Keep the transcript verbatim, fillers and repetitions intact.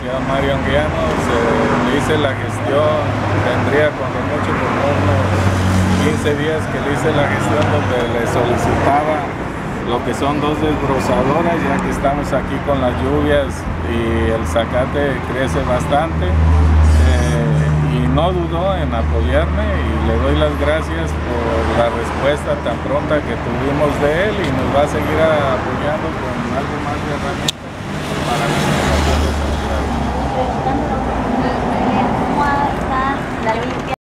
aquí a don Mario Anguiano, se, le hice la gestión, tendría cuando mucho como unos quince días que le hice la gestión donde le solicitaba lo que son dos desbrozadoras, ya que estamos aquí con las lluvias y el zacate crece bastante. Eh, y no dudó en apoyarme y le doy las gracias por la respuesta tan pronta que tuvimos de él y nos va a seguir apoyando con algo más de herramientas para la situación de sanidad. ¿Cómo está la